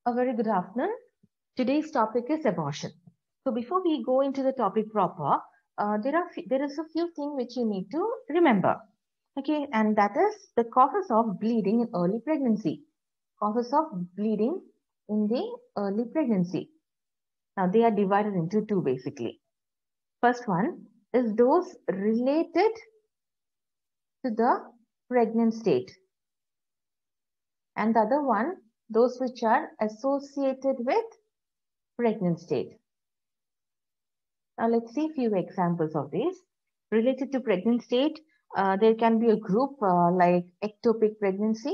A very good afternoon. Today's topic is abortion. So before we go into the topic proper, there is a few things which you need to remember. Okay, and that is the causes of bleeding in early pregnancy. Causes of bleeding in the early pregnancy. Now they are divided into two basically. First one is those related to the pregnant state, and the other one those which are associated with pregnant state. Now let's see a few examples of these. Related to pregnant state, there can be a group like ectopic pregnancy,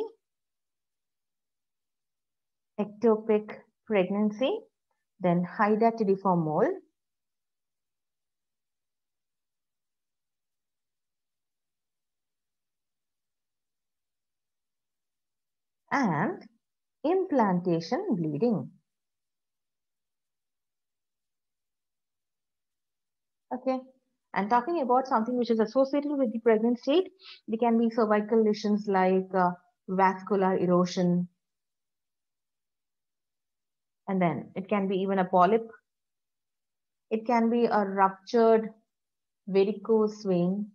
then hydatidiform mole, and implantation bleeding. Okay, and talking about something which is associated with the pregnant state, there can be cervical lesions like vascular erosion, and then it can be even a polyp. It can be a ruptured varicose vein,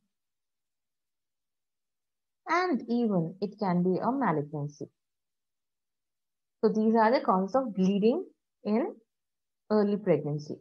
and even it can be a malignancy. So these are the causes of bleeding in early pregnancy.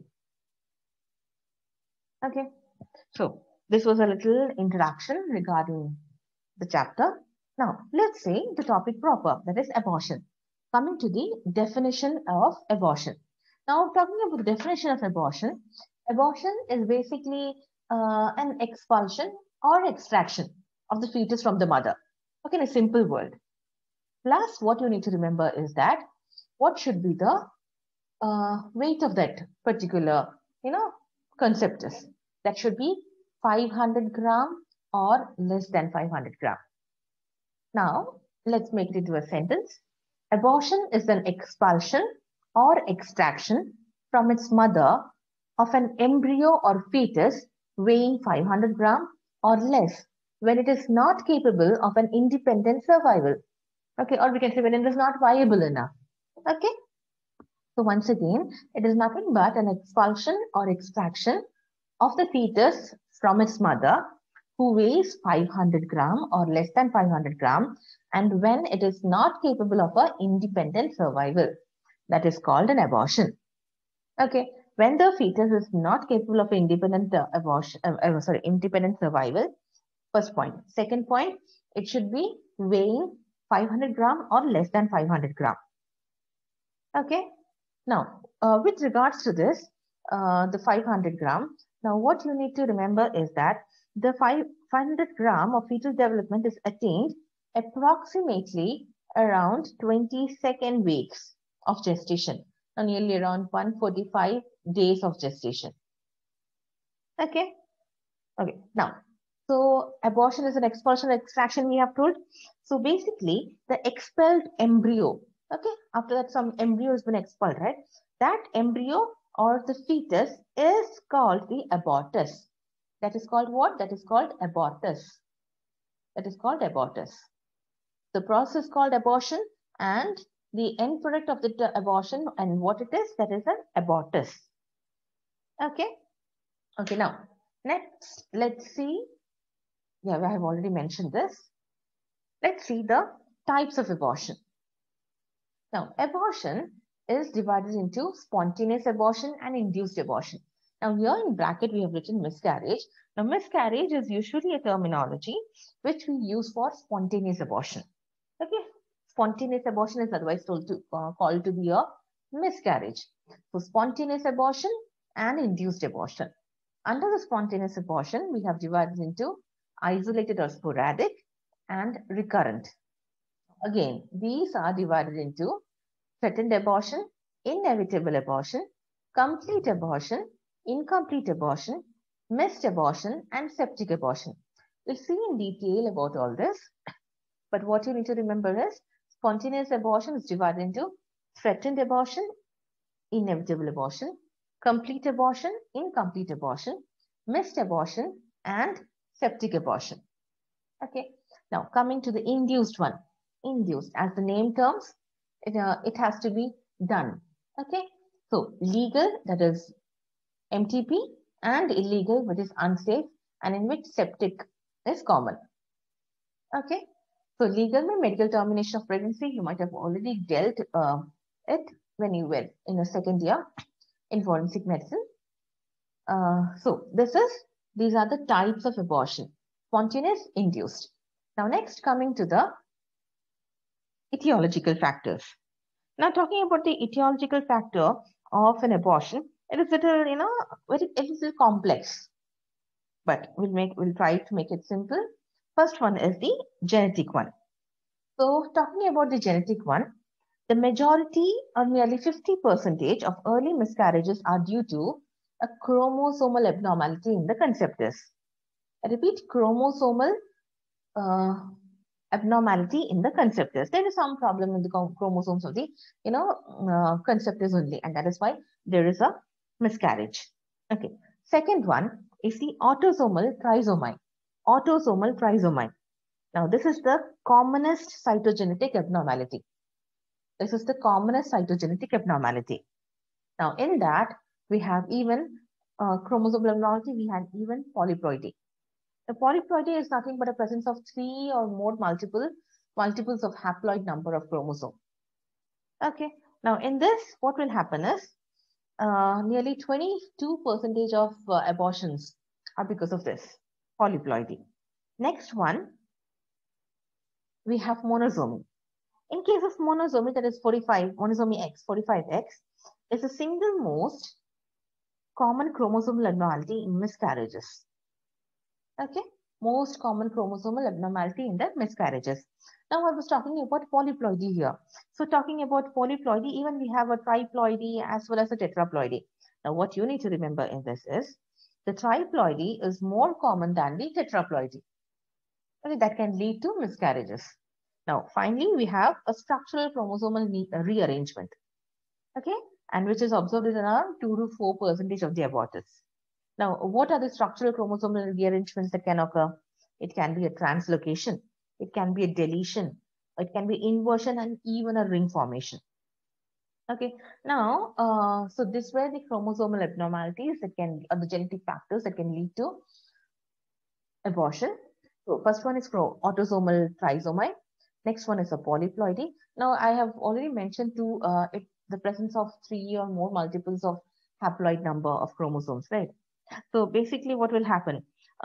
Okay, so this was a little introduction regarding the chapter. Now let's say the topic proper, that is abortion. Coming to the definition of abortion. Now talking about the definition of abortion, abortion is basically an expulsion or extraction of the fetus from the mother. Okay, in a simple word. Plus, what you need to remember is that what should be the weight of that particular, concept is. That should be 500 gram or less than 500 gram. Now, let's make it into a sentence. Abortion is an expulsion or extraction from its mother of an embryo or fetus weighing 500 gram or less when it is not capable of an independent survival. Okay, or we can say when it is not viable enough. Okay. So once again, it is nothing but an expulsion or extraction of the fetus from its mother who weighs 500 gram or less than 500 gram and when it is not capable of an independent survival. That is called an abortion. Okay, when the fetus is not capable of independent independent survival. First point. Second point, it should be weighing 500 gram or less than 500 gram. Okay. Now, with regards to this, the 500 gram, now what you need to remember is that the 500 gram of fetal development is attained approximately around 22nd weeks of gestation, or nearly around 145 days of gestation. Okay. Okay. Now, so abortion is an expulsion or extraction we have told. So basically, the expelled embryo, okay, after that some embryo has been expelled, right? That embryo or the fetus is called the abortus. That is called what? That is called abortus. That is called abortus. The process is called abortion and the end product of the abortion and what it is, that is an abortus. Okay. Okay, now, next, let's see. Yeah, I have already mentioned this. Let's see the types of abortion. Now, abortion is divided into spontaneous abortion and induced abortion. Now, here in bracket, we have written miscarriage. Now, miscarriage is usually a terminology which we use for spontaneous abortion. Okay, spontaneous abortion is otherwise called to be a miscarriage. So, spontaneous abortion and induced abortion. Under the spontaneous abortion, we have divided into isolated or sporadic and recurrent. Again, these are divided into threatened abortion, inevitable abortion, complete abortion, incomplete abortion, missed abortion, and septic abortion. We'll see in detail about all this. But what you need to remember is spontaneous abortion is divided into threatened abortion, inevitable abortion, complete abortion, incomplete abortion, missed abortion, and septic abortion. Okay. Now coming to the induced one. Induced, as the name terms, it has to be done. Okay, so legal, that is MTP, and illegal, which is unsafe, and in which septic is common. Okay, so legal means medical termination of pregnancy. You might have already dealt it when you were in a second year in forensic medicine. So these are the types of abortion: spontaneous, induced. Now next, coming to the etiological factors. Now talking about the etiological factor of an abortion, it is little, it is little complex, but we'll try to make it simple. First one is the genetic one. So talking about the genetic one, the majority or nearly 50% of early miscarriages are due to a chromosomal abnormality in the conceptus. I repeat, chromosomal abnormality in the conceptus. There is some problem in the chromosomes of the, conceptus only, and that is why there is a miscarriage. Okay. Second one is the autosomal trisomy. Autosomal trisomy. Now, this is the commonest cytogenetic abnormality. This is the commonest cytogenetic abnormality. Now, in that, we have even chromosomal abnormality, we have even polyploidy. The polyploidy is nothing but a presence of 3 or more multiples of haploid number of chromosome. Okay, now in this, what will happen is nearly 22% of abortions are because of this polyploidy. Next one, we have monosomy. In case of monosomy, that is 45, monosomy X, 45X, is the single most common chromosomal abnormality in miscarriages. Okay, most common chromosomal abnormality in the miscarriages. Now I was talking about polyploidy here. So talking about polyploidy, even we have a triploidy as well as a tetraploidy. Now what you need to remember in this is the triploidy is more common than the tetraploidy. Okay, that can lead to miscarriages. Now finally we have a structural chromosomal rearrangement. Okay, and which is observed in around 2 to 4% of the abortus. Now, what are the structural chromosomal rearrangements that can occur? It can be a translocation, it can be a deletion, it can be inversion, and even a ring formation. Okay, now, so this were the chromosomal abnormalities that can, or the genetic factors that can lead to abortion. So, first one is autosomal trisomy. Next one is a polyploidy. Now, I have already mentioned the presence of 3 or more multiples of haploid number of chromosomes, right? So basically what will happen,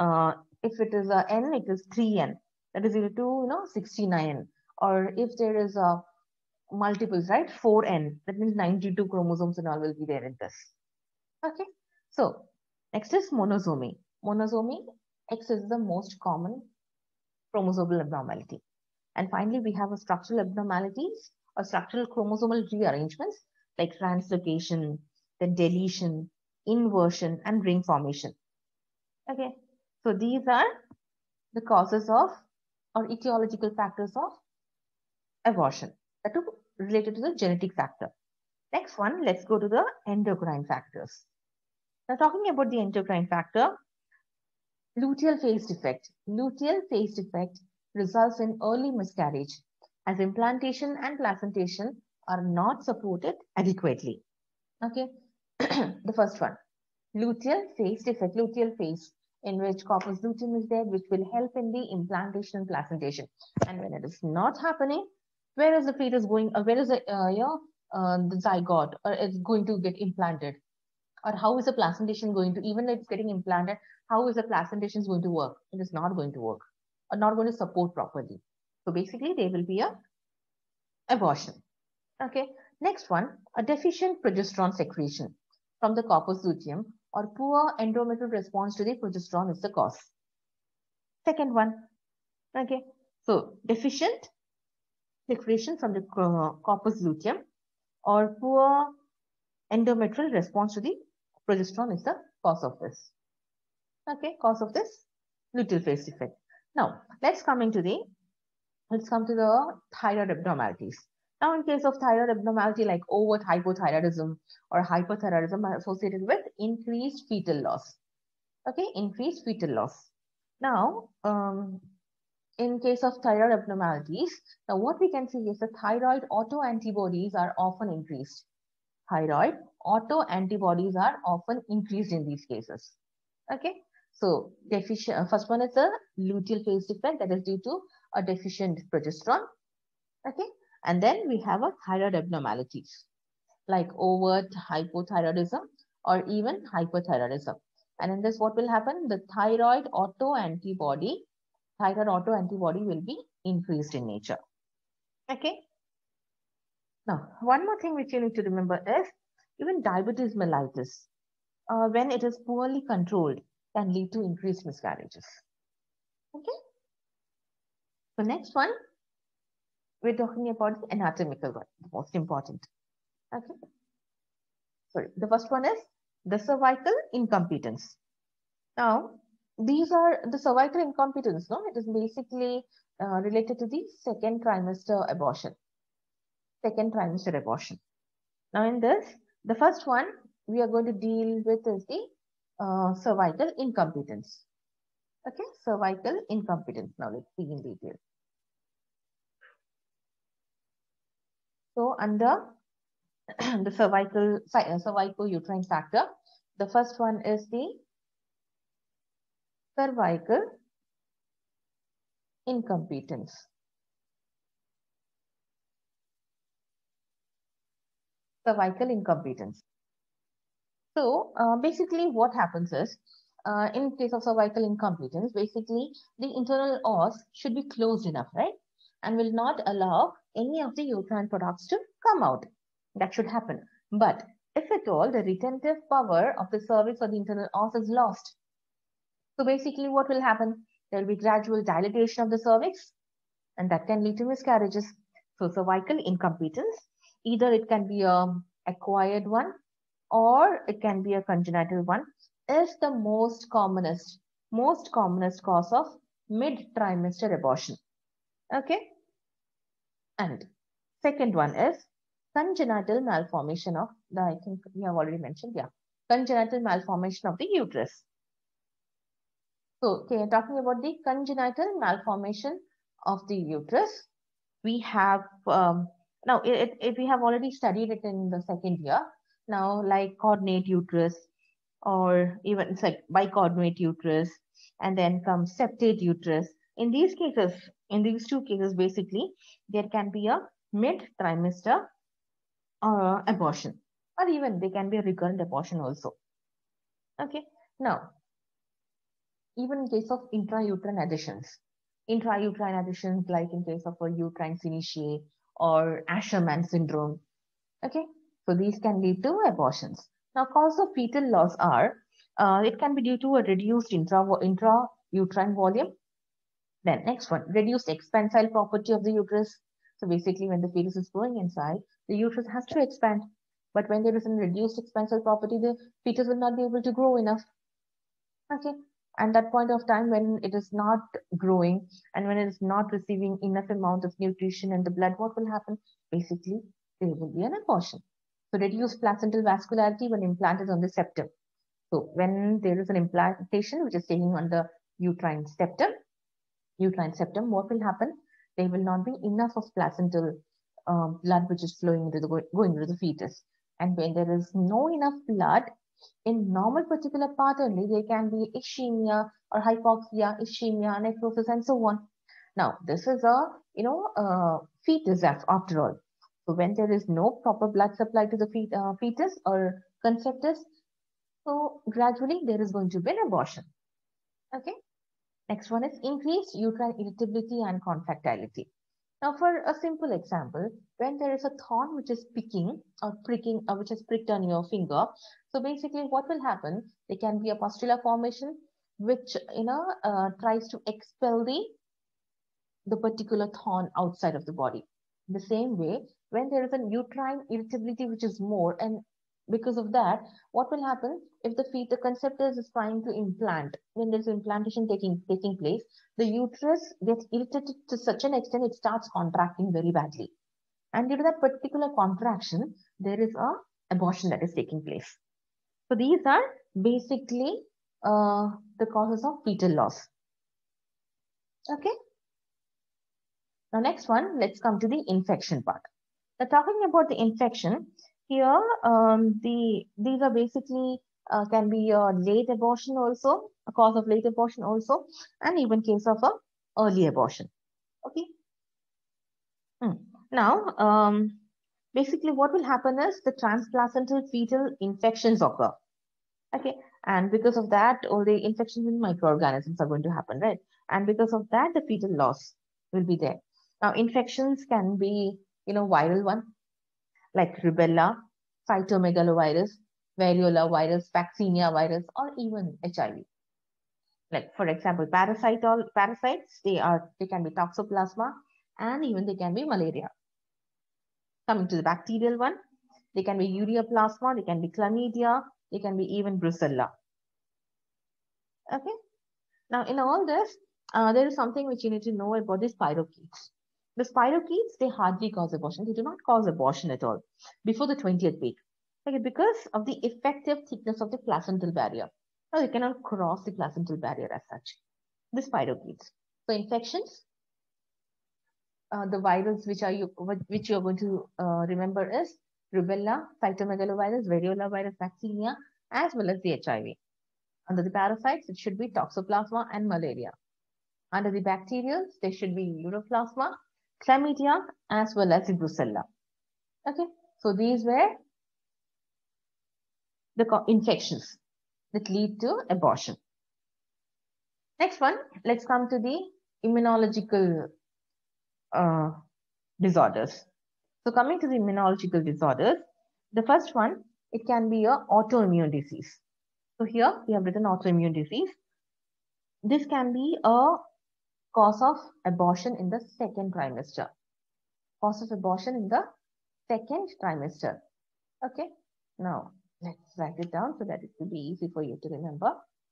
if it is a N, it is 3N, that is equal to, 69. Or if there is a multiples, right, 4N, that means 92 chromosomes and all will be there in this. Okay, so next is monosomy. Monosomy, X is the most common chromosomal abnormality. And finally, we have a structural abnormalities or structural chromosomal rearrangements like translocation, then deletion, inversion, and ring formation. Okay, so these are the causes of or etiological factors of abortion that are related to the genetic factor. Next one, let's go to the endocrine factors. Now talking about the endocrine factor, luteal phase defect. Luteal phase defect results in early miscarriage as implantation and placentation are not supported adequately. Okay, the first one, luteal phase defect, luteal phase in which corpus luteum is there, which will help in the implantation and placentation. And when it is not happening, where is the fetus going? Where is the zygote, or it's going to get implanted? Or how is the placentation going to? Even if it's getting implanted, how is the placentation going to work? It is not going to work, or not going to support properly. So basically, there will be a abortion. Okay. Next one, a deficient progesterone secretion from the corpus luteum or poor endometrial response to the progesterone is the cause. Second one, okay, so deficient secretion from the corpus luteum or poor endometrial response to the progesterone is the cause of this. Okay, cause of this luteal phase defect. Now, let's come to the thyroid abnormalities. Now, in case of thyroid abnormality like overt hypothyroidism or hyperthyroidism are associated with increased fetal loss. Okay, increased fetal loss. Now, in case of thyroid abnormalities, now what we can see is the thyroid autoantibodies are often increased. Thyroid autoantibodies are often increased in these cases. Okay, so first one is a luteal phase defect, that is due to a deficient progesterone. Okay, and then we have a thyroid abnormalities like overt hypothyroidism or even hyperthyroidism. And in this, what will happen? The thyroid autoantibody will be increased in nature. Okay. Now, one more thing which you need to remember is even diabetes mellitus, when it is poorly controlled, can lead to increased miscarriages. Okay. So next one, we're talking about the anatomical one, the most important. Okay. Sorry, the first one is the cervical incompetence. Now, these are the cervical incompetence, no? It is basically related to the second trimester abortion. Second trimester abortion. Now, in this, the first one we are going to deal with is the cervical incompetence. Okay, cervical incompetence. Now, let's see in detail. So, under the cervical uterine factor, the first one is the cervical incompetence. Cervical incompetence. So basically what happens is, in case of cervical incompetence, basically the internal os should be closed enough, right? And will not allow any of the uterine products to come out. That should happen. But if at all the retentive power of the cervix or the internal os is lost, so basically what will happen? There will be gradual dilatation of the cervix, and that can lead to miscarriages. So cervical incompetence, either it can be an acquired one or it can be a congenital one, is the most commonest cause of mid-trimester abortion. Okay. And second one is congenital malformation of the, I think we have already mentioned, yeah, congenital malformation of the uterus. So, okay, talking about the congenital malformation of the uterus, we have, now we have already studied it in the second year. Now, like coordinate uterus, or even it's like bicoordinate uterus, and then comes septate uterus. In these cases, in these two cases, basically, there can be a mid-trimester abortion, or even they can be a recurrent abortion also. Okay, now, even in case of intrauterine additions like in case of a uterine synechiae or Asherman syndrome. Okay, so these can lead to abortions. Now, cause of fetal loss are, it can be due to a reduced intrauterine volume. Then next one, reduced expansile property of the uterus. So basically when the fetus is growing inside, the uterus has to expand. But when there is a reduced expansile property, the fetus will not be able to grow enough. Okay. And that point of time when it is not growing and when it is not receiving enough amount of nutrition in the blood, what will happen? Basically, there will be an abortion. So reduced placental vascularity when implanted on the septum. So when there is an implantation which is taking on the uterine septum, what will happen? There will not be enough of placental blood which is flowing into going into the fetus. And when there is no enough blood, in normal particular part only, there can be ischemia or hypoxia, ischemia, necrosis, and so on. Now, this is a fetus after all. So when there is no proper blood supply to the fetus or conceptus, so gradually there is going to be an abortion. Okay. Next one is increased uterine irritability and contractility. Now, for a simple example, when there is a thorn which is picking or pricking, which is pricked on your finger, so basically what will happen? There can be a pustula formation which tries to expel the particular thorn outside of the body. The same way, when there is a uterine irritability which is more, and because of that, what will happen if the conceptus is trying to implant? When there's implantation taking place, the uterus gets irritated to such an extent it starts contracting very badly, and due to that particular contraction, there is a abortion that is taking place. So these are basically the causes of fetal loss. Okay. Now, next one, let's come to the infection part. Now, talking about the infection, here these are basically can be a late abortion also, a cause of late abortion also, and even case of a early abortion. Okay. Now, basically, what will happen is the transplacental fetal infections occur. Okay, and because of that, all the infections in microorganisms are going to happen, right? And because of that, the fetal loss will be there. Now, infections can be, viral one, like rubella, cytomegalovirus, variola virus, vaccinia virus, or even HIV. Like, for example, parasites, they can be toxoplasma, and even they can be malaria. Coming to the bacterial one, they can be ureaplasma, they can be chlamydia, they can be even brucella. Okay. Now, in all this, there is something which you need to know about the spirochetes. The spirochetes, they hardly cause abortion. They do not cause abortion at all before the 20th week. Okay, because of the effective thickness of the placental barrier. Now, they cannot cross the placental barrier as such. The spirochetes. So, infections, the virals which you're going to remember is rubella, cytomegalovirus, variola virus, vaccinia, as well as the HIV. Under the parasites, it should be toxoplasma and malaria. Under the bacterials, there should be uroplasma, chlamydia, as well as the brucella. Okay, so these were the infections that lead to abortion. Next one, let's come to the immunological disorders. So coming to the immunological disorders, the first one, it can be an autoimmune disease. So here we have written autoimmune disease. This can be a cause of abortion in the second trimester. Cause of abortion in the second trimester. Okay, now let's write it down so that it will be easy for you to remember.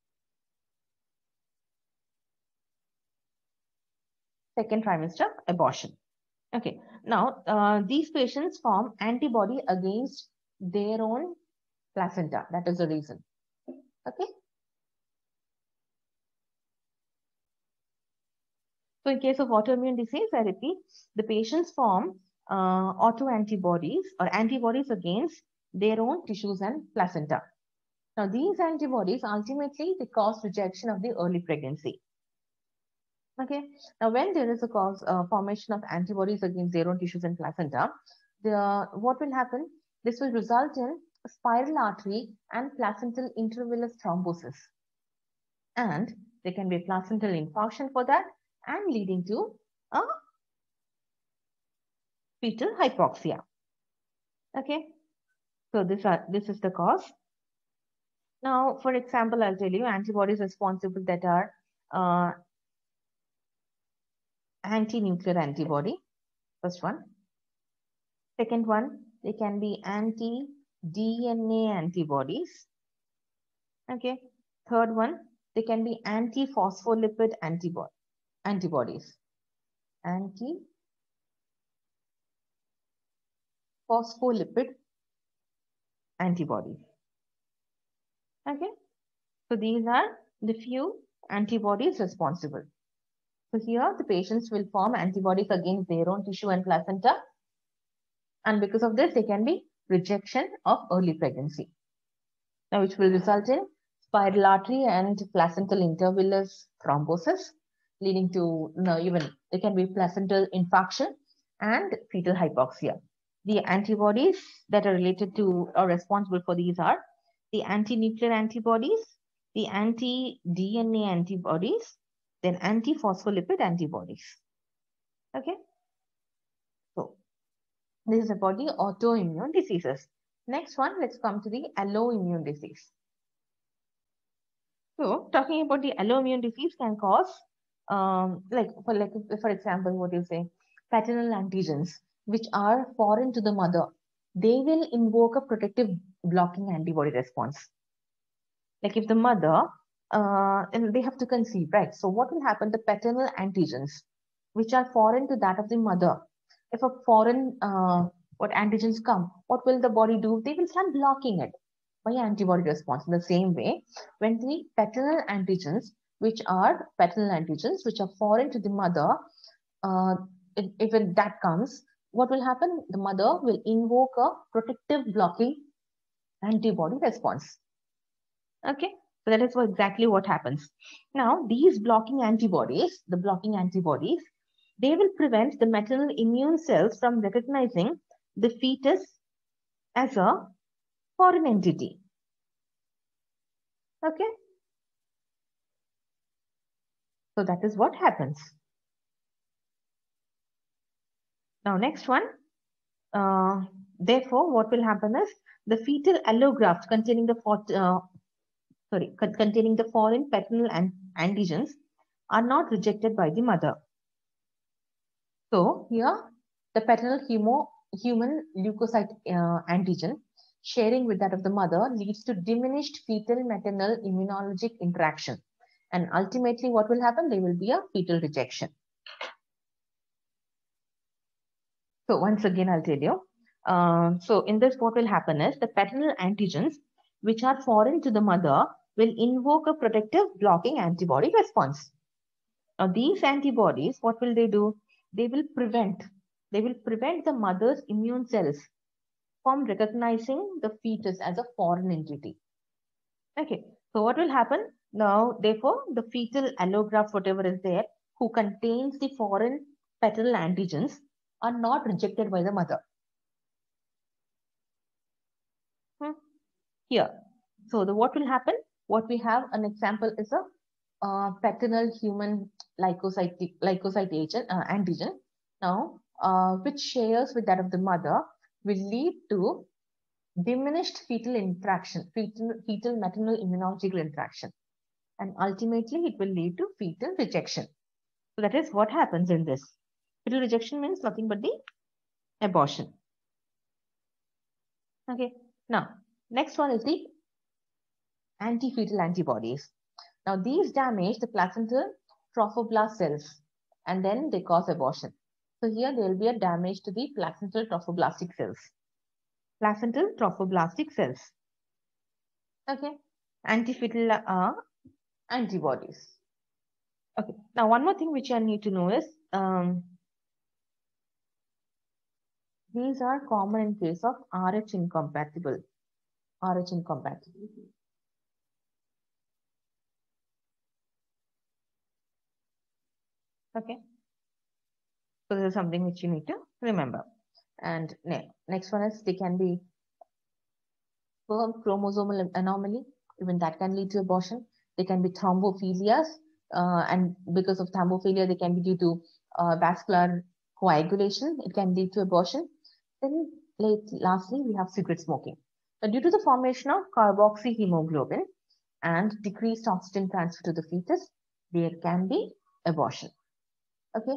Second trimester abortion. Okay, now these patients form antibody against their own placenta. That is the reason. Okay. So in case of autoimmune disease, I repeat, the patients form autoantibodies or antibodies against their own tissues and placenta. Now, these antibodies ultimately they cause rejection of the early pregnancy. Okay. Now, when there is a formation of antibodies against their own tissues and placenta, what will happen? This will result in spiral artery and placental intervillous thrombosis, and there can be a placental infarction for that, and leading to a fetal hypoxia. Okay. So this is the cause. Now, for example, I'll tell you antibodies responsible that are anti-nuclear antibody. First one. Second one, they can be anti-DNA antibodies. Okay. Third one, they can be anti-phospholipid antibodies. Anti-phospholipid antibodies. Okay. So these are the few antibodies responsible. So here the patients will form antibodies against their own tissue and placenta. And because of this, there can be rejection of early pregnancy. Now, which will result in spiral artery and placental intervillous thrombosis, leading to even there can be placental infarction and fetal hypoxia. The antibodies that are related to or responsible for these are the anti-nuclear antibodies, the anti-DNA antibodies, then anti-phospholipid antibodies. Okay. So this is about the autoimmune diseases. Next one, let's come to the alloimmune disease. So talking about the alloimmune disease can cause, for example, what you say, paternal antigens, which are foreign to the mother. They will invoke a protective blocking antibody response. Like if the mother, and they have to conceive, right? So what will happen? The paternal antigens, which are foreign to that of the mother, if a foreign what antigens come, what will the body do? They will start blocking it by antibody response. In the same way, when the paternal antigens, which are foreign to the mother, that comes, what will happen? The mother will invoke a protective blocking antibody response. Okay, so that is exactly what happens. Now, these blocking antibodies, they will prevent the maternal immune cells from recognizing the fetus as a foreign entity. Okay, so that is what happens. Now, next one. Therefore, what will happen is the fetal allograft containing the foreign paternal antigens are not rejected by the mother. So here, the paternal human leukocyte antigen sharing with that of the mother leads to diminished fetal maternal immunologic interaction, and ultimately, what will happen? There will be a fetal rejection. So once again, I'll tell you. So in this, what will happen is the paternal antigens, which are foreign to the mother, will invoke a protective blocking antibody response. Now, these antibodies, what will they do? They will prevent the mother's immune cells from recognizing the fetus as a foreign entity. Okay, so what will happen? Now, therefore, the fetal allograft, whatever is there, who contains the foreign paternal antigens, are not rejected by the mother. Here, so what will happen? What we have an example is a paternal human leukocyte agent, antigen. Now, which shares with that of the mother, will lead to diminished fetal interaction, fetal maternal immunological interaction, and ultimately it will lead to fetal rejection. So that is what happens in this. Fetal rejection means nothing but the abortion. Okay. Now, next one is the anti-fetal antibodies. Now, these damage the placental trophoblast cells and then they cause abortion. So here there will be a damage to the placental trophoblastic cells. Placental trophoblastic cells. Okay. Anti-fetal antibodies. Okay. Now, one more thing which I need to know is these are common in case of RH incompatible. RH incompatibility. Okay. So this is something which you need to remember. And next one is they can be chromosomal anomaly, even that can lead to abortion. They can be thrombophilias, and because of thrombophilia, they can be due to vascular coagulation. It can lead to abortion. Then lastly, we have cigarette smoking. But due to the formation of carboxyhemoglobin and decreased oxygen transfer to the fetus, there can be abortion. Okay.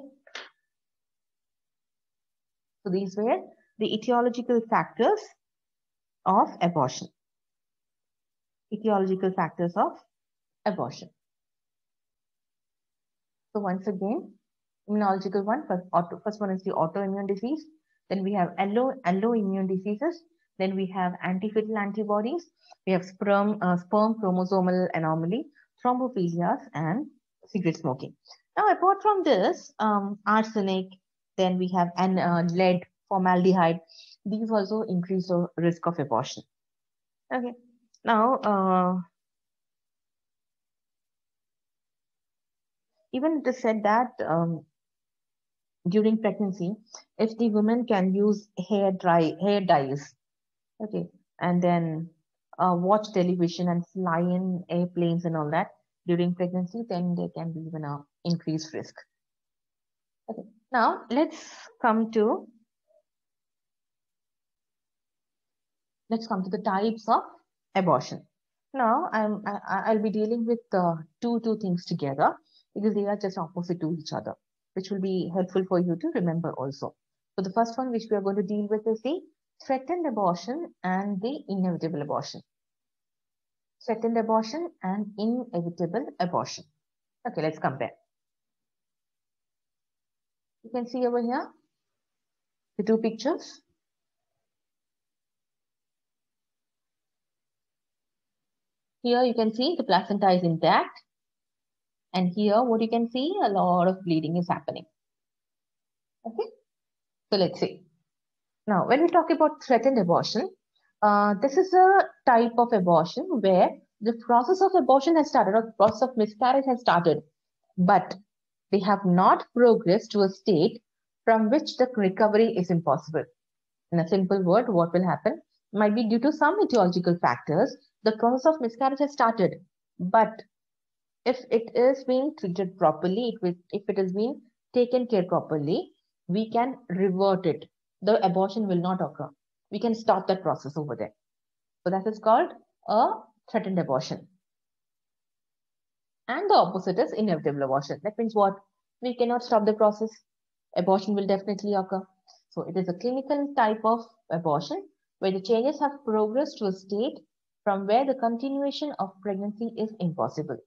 So these were the etiological factors of abortion. Etiological factors of abortion. So once again, immunological one, first one is the autoimmune disease. Then we have alloimmune diseases. Then we have anti-fetal antibodies. We have sperm chromosomal anomaly, thrombophilias, and cigarette smoking. Now, apart from this, arsenic, then we have lead, formaldehyde. These also increase the risk of abortion. Okay. Now, even it is said that during pregnancy, if the woman can use hair dyes, okay, and then watch television and fly in airplanes and all that during pregnancy, then there can be even a increased risk. Okay, now let's come to the types of abortion. Now I'll be dealing with two things together because they are just opposite to each other, which will be helpful for you to remember also. So the first one which we are going to deal with is the threatened abortion and the inevitable abortion. Threatened abortion and inevitable abortion. Okay, let's compare. You can see over here the two pictures. Here you can see the placenta is intact. And here what you can see, a lot of bleeding is happening. Okay, so let's see. Now, when we talk about threatened abortion, this is a type of abortion where the process of abortion has started, or the process of miscarriage has started, but they have not progressed to a state from which the recovery is impossible. In a simple word, what will happen? Might be due to some etiological factors, the process of miscarriage has started, but if it is being treated properly, if it is being taken care properly, we can revert it. The abortion will not occur. We can stop that process over there. So that is called a threatened abortion. And the opposite is inevitable abortion. That means what? We cannot stop the process. Abortion will definitely occur. So it is a clinical type of abortion where the changes have progressed to a state from where the continuation of pregnancy is impossible.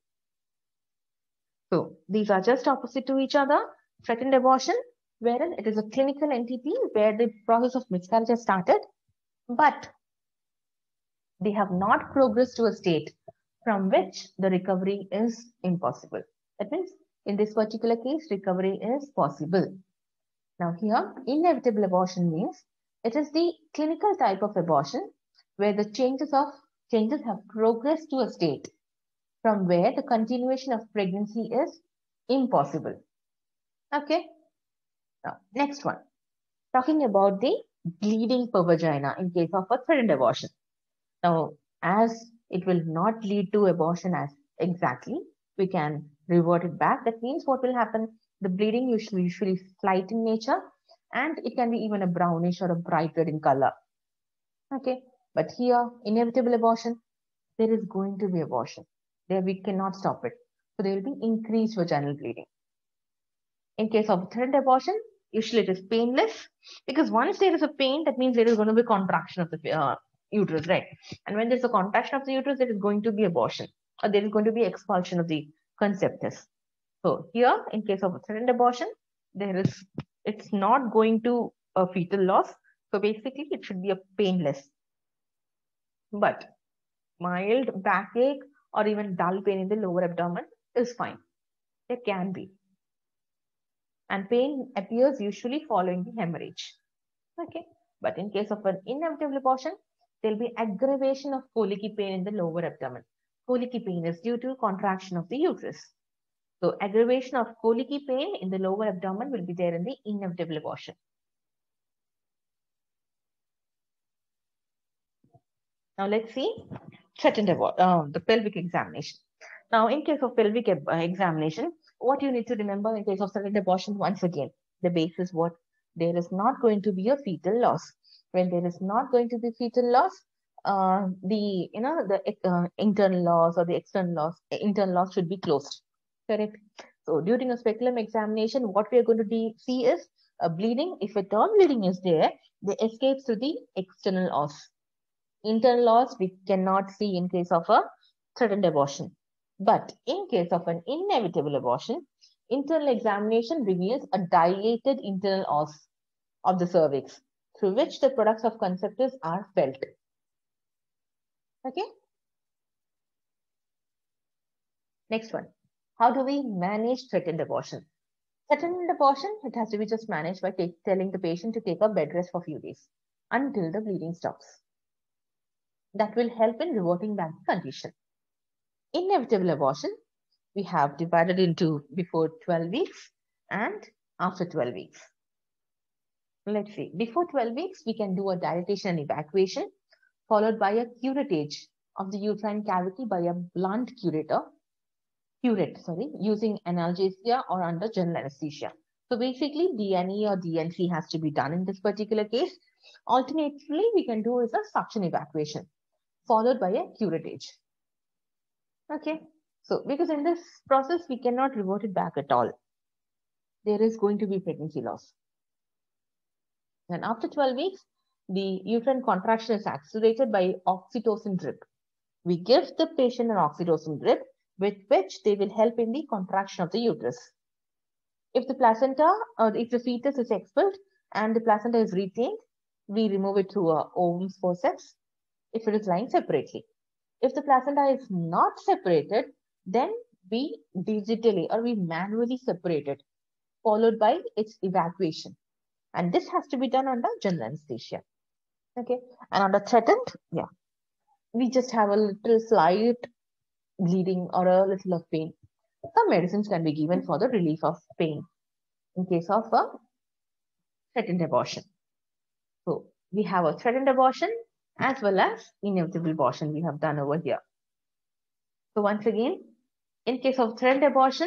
So these are just opposite to each other. Threatened abortion, wherein it is a clinical entity where the process of miscarriage has started, but they have not progressed to a state from which the recovery is impossible. That means in this particular case, recovery is possible. Now here, inevitable abortion means it is the clinical type of abortion where the changes have progressed to a state from where the continuation of pregnancy is impossible. Okay. Now, next one. Talking about the bleeding per vagina in case of a threatened abortion. Now, as it will not lead to abortion as exactly, we can revert it back. That means what will happen? The bleeding usually slight in nature, and it can be even a brownish or a bright red in color. Okay. But here, inevitable abortion, there is going to be abortion. There we cannot stop it. So there will be increased vaginal bleeding. In case of threatened abortion, usually it is painless, because once there is a pain, that means there is going to be contraction of the uterus, right? And when there's a contraction of the uterus, there is going to be abortion, or there is going to be expulsion of the conceptus. So here, in case of a threatened abortion, it's not going to a fetal loss. So basically, it should be a painless. But mild backache or even dull pain in the lower abdomen is fine. There can be. And pain appears usually following the hemorrhage. Okay. But in case of an inevitable abortion, there will be aggravation of colicky pain in the lower abdomen. Colicky pain is due to contraction of the uterus. So aggravation of colicky pain in the lower abdomen will be there in the inevitable abortion. Now let's see threatened abortion, the pelvic examination. Now in case of pelvic examination, what you need to remember in case of threatened abortion, once again, the base is what? There is not going to be a fetal loss. When there is not going to be fetal loss, the internal loss or the external loss should be closed. Correct. So during a speculum examination, what we are going to see is a bleeding. If at all bleeding is there, they escape through the external loss. Internal loss we cannot see in case of a threatened abortion. But in case of an inevitable abortion, internal examination reveals a dilated internal os of the cervix through which the products of conceptus are felt. Okay. Next one. How do we manage threatened abortion? Threatened abortion, it has to be just managed by telling the patient to take a bed rest for a few days until the bleeding stops. That will help in reverting back the condition. Inevitable abortion, we have divided into before 12 weeks and after 12 weeks. Let's see, before 12 weeks, we can do a dilatation and evacuation, followed by a curettage of the uterine cavity by a blunt curate, using analgesia or under general anesthesia. So basically, DNE or DNC has to be done in this particular case. Alternatively, we can do is a suction evacuation, followed by a curettage. Okay, so because in this process, we cannot revert it back at all. There is going to be pregnancy loss. And after 12 weeks, the uterine contraction is accelerated by oxytocin drip. We give the patient an oxytocin drip with which they will help in the contraction of the uterus. If the placenta or if the fetus is expelled and the placenta is retained, we remove it through a Owen's forceps if it is lying separately. If the placenta is not separated, then we digitally or we manually separate it, followed by its evacuation. And this has to be done under general anesthesia. Okay. And under threatened, yeah, we just have a little slight bleeding or a little of pain. Some medicines can be given for the relief of pain in case of a threatened abortion. So we have a threatened abortion as well as inevitable abortion we have done over here. So once again, in case of threatened abortion,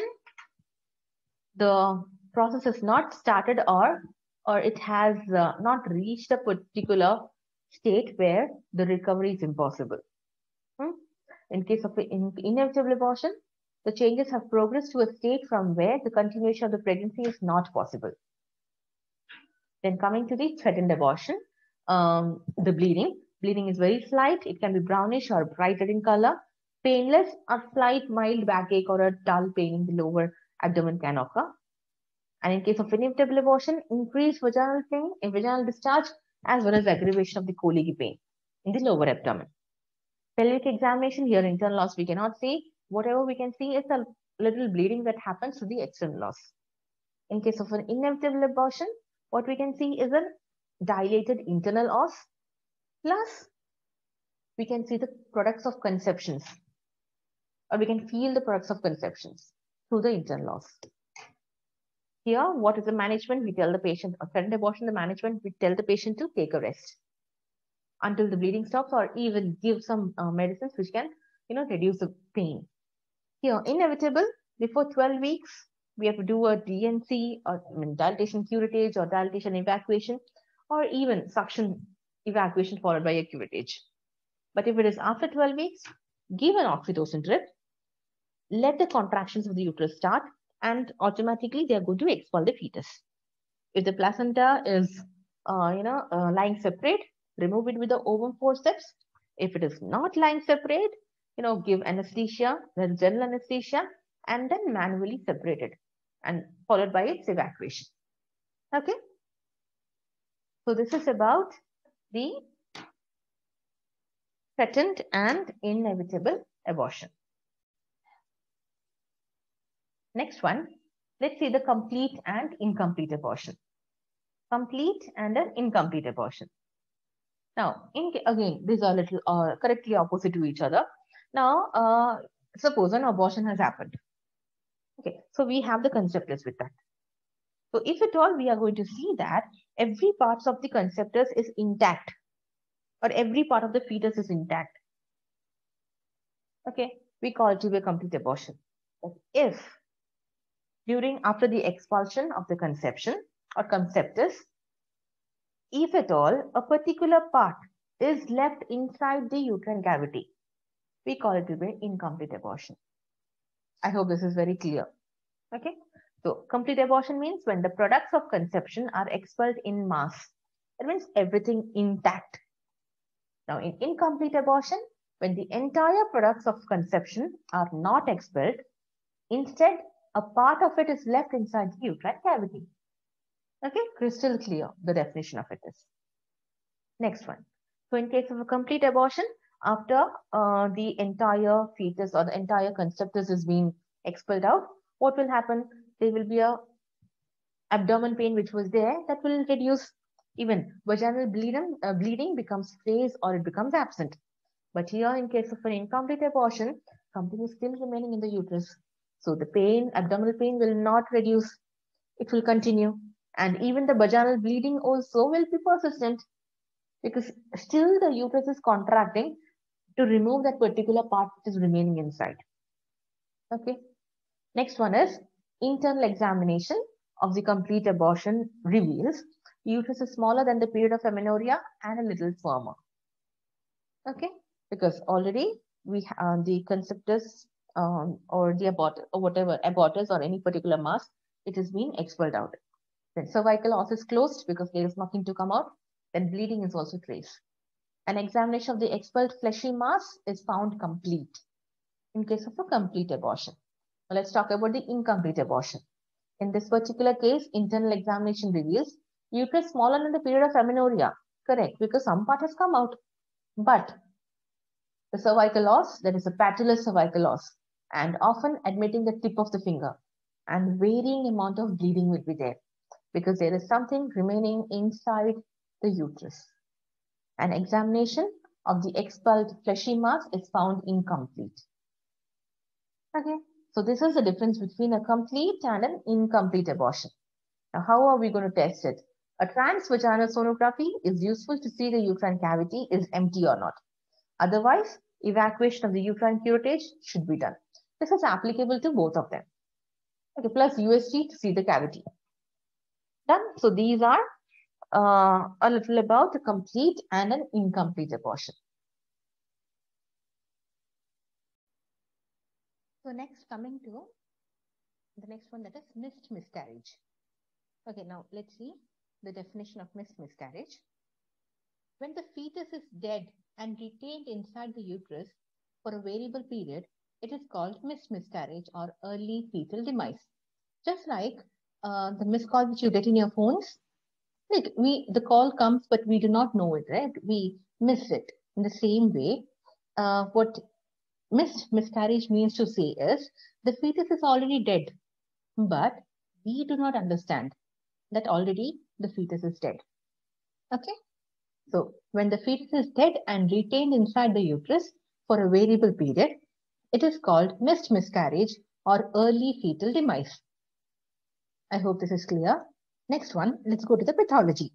the process is not started or it has not reached a particular state where the recovery is impossible. In case of inevitable abortion, the changes have progressed to a state from where the continuation of the pregnancy is not possible. Then coming to the threatened abortion, the bleeding. Bleeding is very slight. It can be brownish or bright red in color. Painless, a slight mild backache or a dull pain in the lower abdomen can occur. And in case of inevitable abortion, increased vaginal pain, vaginal discharge, as well as aggravation of the colicky pain in the lower abdomen. Pelvic examination, here internal loss we cannot see. Whatever we can see is a little bleeding that happens to the external loss. In case of an inevitable abortion, what we can see is a dilated internal os, plus we can see the products of conceptions, or we can feel the products of conceptions through the internal os. Here, what is the management? We tell the patient, a threatened abortion, the management, we tell the patient to take a rest until the bleeding stops, or even give some medicines which can, reduce the pain. Here, inevitable, before 12 weeks, we have to do a DNC or dilatation curettage or dilatation evacuation, or even suction evacuation followed by a curettage. But if it is after 12 weeks, give an oxytocin drip, let the contractions of the uterus start, and automatically they are going to expel the fetus. If the placenta is, lying separate, remove it with the ovum forceps. If it is not lying separate, give anesthesia, then general anesthesia, and then manually separate it, and followed by its evacuation. Okay. So this is about the threatened and inevitable abortion. Next one, let's see the complete and incomplete abortion. Complete and an incomplete abortion. Now, again, these are little correctly opposite to each other. Now, suppose an abortion has happened. Okay, so we have the conceptus with that. So if at all we are going to see that every part of the conceptus is intact, or every part of the fetus is intact, okay, we call it to be a complete abortion. But if after the expulsion of the conception or conceptus, if at all a particular part is left inside the uterine cavity, we call it to be incomplete abortion. I hope this is very clear. Okay. So complete abortion means when the products of conception are expelled in mass. That means everything intact. Now in incomplete abortion, when the entire products of conception are not expelled, instead a part of it is left inside the uterine cavity. Okay, crystal clear the definition of it is. Next one. So in case of a complete abortion, after the entire fetus or the entire conceptus is being expelled out, what will happen? There will be a abdomen pain which was there that will reduce. Even vaginal bleeding becomes phase or it becomes absent. But here in case of an incomplete abortion, something is still remaining in the uterus. So the pain, abdominal pain will not reduce. It will continue. And even the vaginal bleeding also will be persistent, because still the uterus is contracting to remove that particular part which is remaining inside. Okay. Next one is internal examination of the complete abortion reveals uterus is smaller than the period of amenorrhea and a little firmer. Okay, because already we the conceptus or the abortus or any particular mass, it has been expelled out. Then cervical os is closed because there is nothing to come out. Then bleeding is also traced. An examination of the expelled fleshy mass is found complete in case of a complete abortion. Now let's talk about the incomplete abortion. In this particular case, internal examination reveals uterus smaller than the period of amenorrhea. Correct, because some part has come out. But the cervical os, that is a patulous cervical os, and often admitting the tip of the finger, and varying amount of bleeding will be there. because there is something remaining inside the uterus. An examination of the expelled fleshy mass is found incomplete. Okay, so this is the difference between a complete and an incomplete abortion. Now, how are we going to test it? A transvaginal sonography is useful to see the uterine cavity is empty or not. Otherwise, evacuation of the uterine curettage should be done. This is applicable to both of them. Okay, plus USG to see the cavity. Done. So these are a little about a complete and an incomplete abortion. So next, coming to the next one, that is missed miscarriage. Okay, now let's see the definition of missed miscarriage. When the fetus is dead and retained inside the uterus for a variable period, it is called missed miscarriage or early fetal demise. Just like the missed call which you get in your phones, like the call comes but we do not know it, right? We miss it. In the same way, what missed miscarriage means to say is the fetus is already dead, but we do not understand that already the fetus is dead. Okay? So when the fetus is dead and retained inside the uterus for a variable period, it is called missed miscarriage or early fetal demise. I hope this is clear. Next one, let's go to the pathology.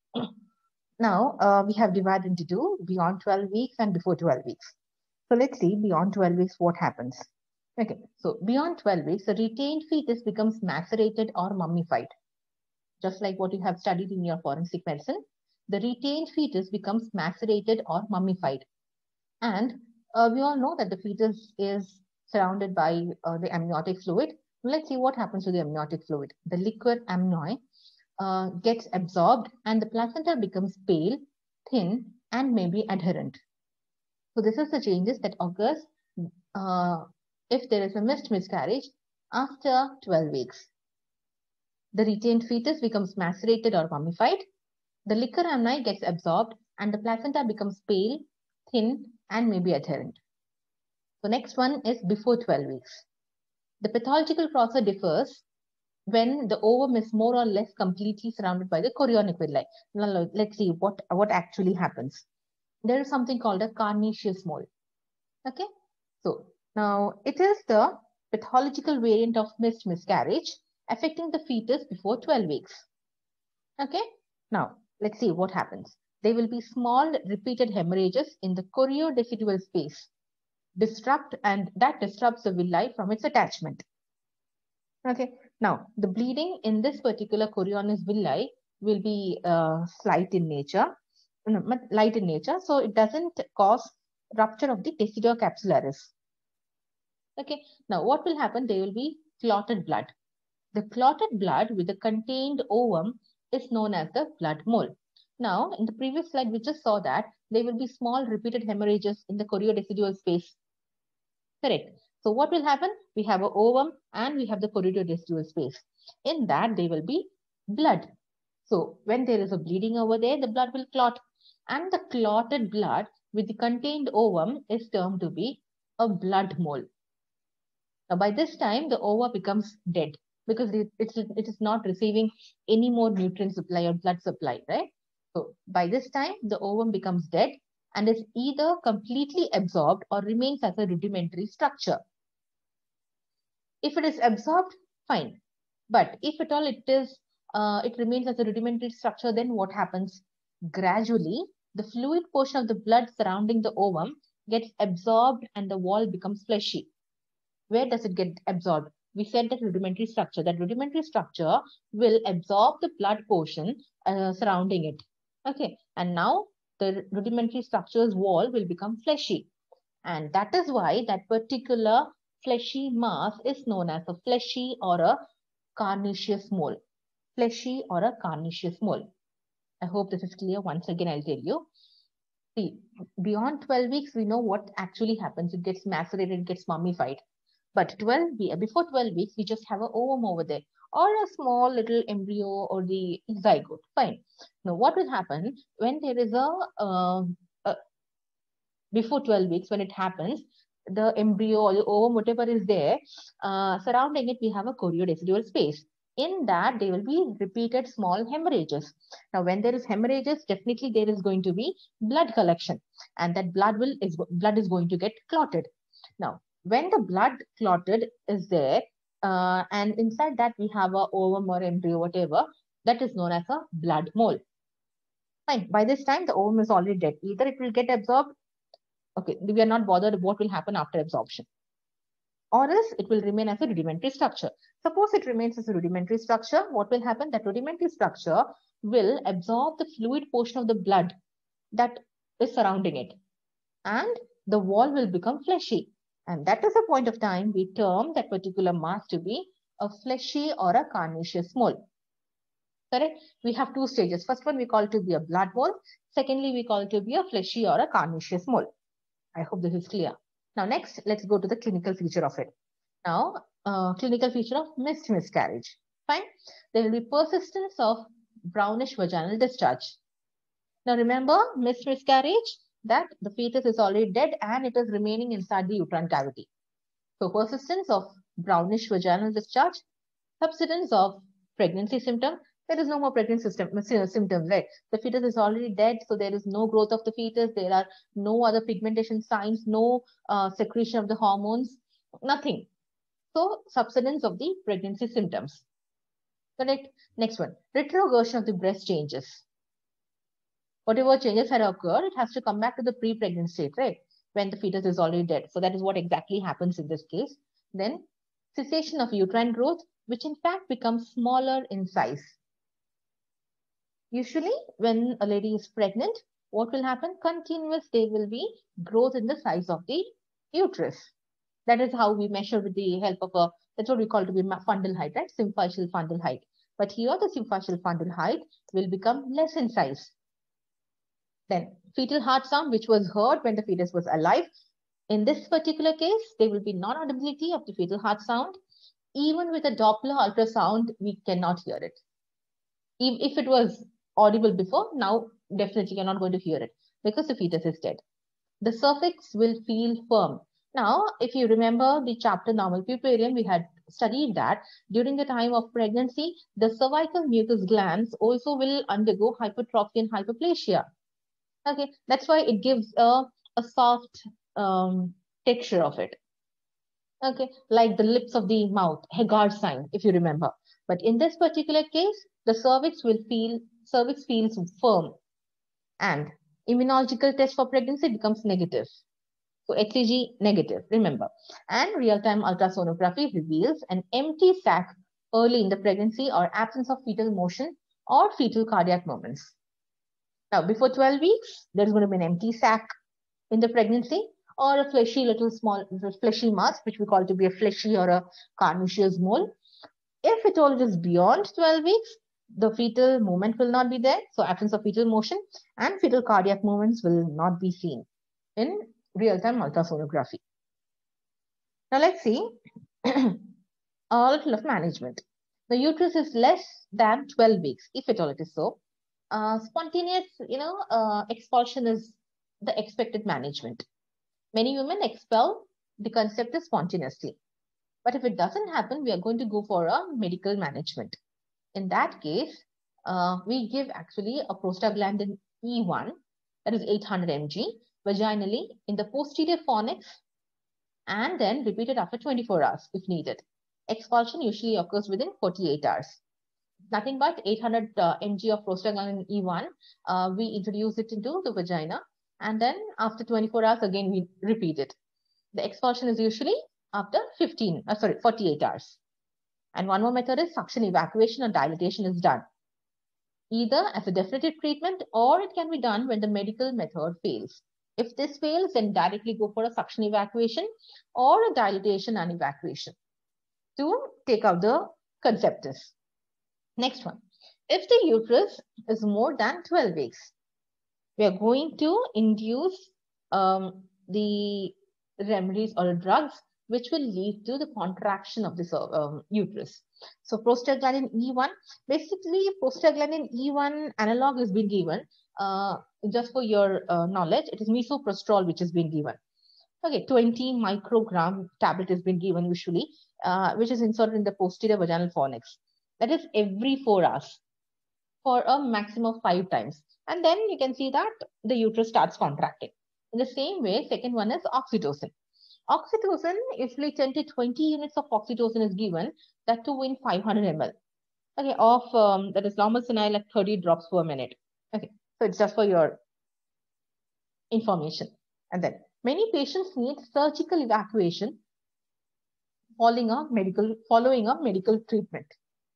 Now, we have divided into two, beyond 12 weeks and before 12 weeks. So let's see beyond 12 weeks what happens. Okay, so beyond 12 weeks, the retained fetus becomes macerated or mummified. Just like what you have studied in your forensic medicine, the retained fetus becomes macerated or mummified. And we all know that the fetus is surrounded by the amniotic fluid. Let's see what happens to the amniotic fluid. The liquid amnion gets absorbed and the placenta becomes pale, thin, and maybe adherent. So this is the changes that occurs if there is a missed miscarriage after 12 weeks. The retained fetus becomes macerated or mummified. The liquor amnion gets absorbed and the placenta becomes pale, thin, and maybe adherent. So next one is before 12 weeks. The pathological process differs when the ovum is more or less completely surrounded by the chorionic villi. Now let's see what actually happens. There is something called a carnaceous mole. Okay, so now it is the pathological variant of missed miscarriage affecting the fetus before 12 weeks. Okay, now let's see what happens. There will be small repeated hemorrhages in the choriodecidual space, that disrupts the villi from its attachment. Okay, now the bleeding in this particular chorionis villi will be light in nature, so it doesn't cause rupture of the decidocapsularis. Okay, now what will happen? There will be clotted blood. The clotted blood with the contained ovum is known as the blood mole. Now, in the previous slide, we just saw that there will be small repeated hemorrhages in the choriodecidual space. Correct. So what will happen? We have an ovum and we have the choriodecidual space. In that, there will be blood. So when there is a bleeding over there, the blood will clot. And the clotted blood with the contained ovum is termed to be a blood mole. Now, by this time, the ova becomes dead because it is not receiving any more nutrient supply or blood supply, right? So by this time, the ovum becomes dead and is either completely absorbed or remains as a rudimentary structure. If it is absorbed, fine. But if at all it remains as a rudimentary structure, then what happens? Gradually, the fluid portion of the blood surrounding the ovum gets absorbed and the wall becomes fleshy. Where does it get absorbed? We said that rudimentary structure. That rudimentary structure will absorb the blood portion surrounding it. Okay, and now the rudimentary structure's wall will become fleshy. And that is why that particular fleshy mass is known as a fleshy or a carnaceous mole. Fleshy or a carnaceous mole. I hope this is clear. Once again, I'll tell you. See, beyond 12 weeks, we know what actually happens. It gets macerated, it gets mummified. But before 12 weeks, we just have an ovum over there or a small little embryo or the zygote. Fine. Now, what will happen when there is before 12 weeks, when it happens, the embryo or the ovum, whatever is there, surrounding it, we have a choriodecidual space. In that, there will be repeated small hemorrhages. Now, when there is hemorrhages, definitely there is going to be blood collection, and that blood is going to get clotted. Now, when the blood clotted is there, and inside that we have a ovum or embryo, whatever, that is known as a blood mole. Fine. By this time, the ovum is already dead. Either it will get absorbed. Okay, we are not bothered what will happen after absorption, or else it will remain as a rudimentary structure. Suppose it remains as a rudimentary structure, what will happen? That rudimentary structure will absorb the fluid portion of the blood that is surrounding it, and the wall will become fleshy. And that is the point of time we term that particular mass to be a fleshy or a carnaceous mole. Correct? We have two stages. First one we call it to be a blood mole. Secondly, we call it to be a fleshy or a carnaceous mole. I hope this is clear. Now, next, let's go to the clinical feature of it. Now, clinical feature of missed miscarriage. Fine. There will be persistence of brownish vaginal discharge. Now, remember, missed miscarriage, that the fetus is already dead and it is remaining inside the uterine cavity. So, persistence of brownish vaginal discharge, subsidence of pregnancy symptom. There is no more pregnancy symptoms, right? The fetus is already dead, so there is no growth of the fetus. There are no other pigmentation signs, no secretion of the hormones, nothing. So, subsidence of the pregnancy symptoms. Correct? Next one, retrogression of the breast changes. Whatever changes had occurred, it has to come back to the pre-pregnant state, right? When the fetus is already dead. So, that is what exactly happens in this case. Then, cessation of uterine growth, which in fact becomes smaller in size. Usually, when a lady is pregnant, what will happen? Continuous, there will be growth in the size of the uterus. That is how we measure with the help of a, that's what we call to be fundal height, right? Symphyseal fundal height. But here, the symphyseal fundal height will become less in size. Then, fetal heart sound, which was heard when the fetus was alive. In this particular case, there will be non-audibility of the fetal heart sound. Even with a Doppler ultrasound, we cannot hear it. If it was audible before, now definitely you're not going to hear it because the fetus is dead. The cervix will feel firm. Now, if you remember the chapter normal puparium, we had studied that during the time of pregnancy, the cervical mucus glands also will undergo hypertrophy and hyperplasia. Okay, that's why it gives a soft texture of it. Okay, like the lips of the mouth, Haggard sign, if you remember. But in this particular case, the cervix feels firm, and immunological test for pregnancy becomes negative. So HCG negative, remember. And real-time ultrasonography reveals an empty sac early in the pregnancy or absence of fetal motion or fetal cardiac movements. Now, before 12 weeks, there's going to be an empty sac in the pregnancy or a fleshy little small fleshy mass, which we call to be a fleshy or a carnaceous mole. If at all it is beyond 12 weeks, the fetal movement will not be there. So absence of fetal motion and fetal cardiac movements will not be seen in real-time ultrasonography. Now let's see a little of management. The uterus is less than 12 weeks, if at all it is so. Spontaneous, expulsion is the expected management. Many women expel the concept spontaneously. But if it doesn't happen, we are going to go for a medical management. In that case, we give actually a prostaglandin E1, that is 800 mg, vaginally in the posterior fornix, and then repeated after 24 hours if needed. Expulsion usually occurs within 48 hours. Nothing but 800 mg of prostaglandin E1, we introduce it into the vagina, and then after 24 hours, again, we repeat it. The expulsion is usually after 48 hours. And one more method is suction evacuation or dilatation is done, either as a definitive treatment or it can be done when the medical method fails. If this fails, then directly go for a suction evacuation or a dilatation and evacuation to take out the conceptus. Next one, if the uterus is more than 12 weeks, we are going to induce the remedies or drugs which will lead to the contraction of the uterus. So prostaglandin E1, basically prostaglandin E1 analog has been given, just for your knowledge, it is misoprostol which has been given. Okay, 20 microgram tablet has been given usually, which is inserted in the posterior vaginal fornix. That is every 4 hours for a maximum of 5 times. And then you can see that the uterus starts contracting. In the same way, second one is oxytocin. Oxytocin, usually 10 to 20 units of oxytocin is given, that too in 500 ml. Okay, of that is normal saline, like 30 drops per minute. Okay, so it's just for your information. And then many patients need surgical evacuation following a medical treatment.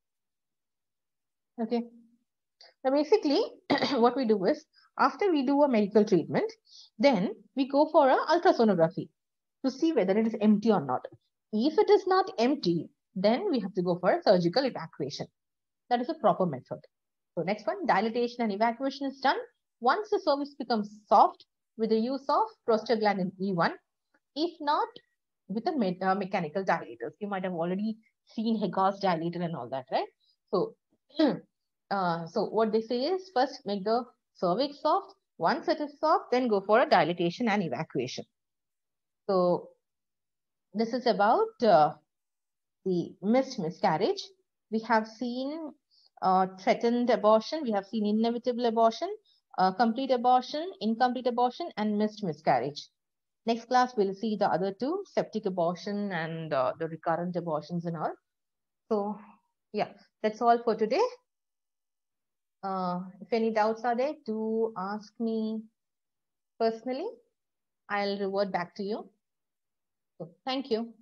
Okay. Now basically what we do is, after we do a medical treatment, then we go for a ultrasonography to see whether it is empty or not. If it is not empty, then we have to go for a surgical evacuation. That is a proper method. So next one, dilatation and evacuation is done once the cervix becomes soft with the use of prostaglandin E1. If not, with the mechanical dilators. You might have already seen Hegar's dilator and all that, right? So, so what they say is, first make the cervix soft. Once it is soft, then go for a dilatation and evacuation. So this is about the missed miscarriage. We have seen threatened abortion. We have seen inevitable abortion, complete abortion, incomplete abortion, and missed miscarriage. Next class, we'll see the other two, septic abortion and the recurrent abortions and all. So yeah, that's all for today. If any doubts are there, do ask me personally. I'll revert back to you. So, thank you.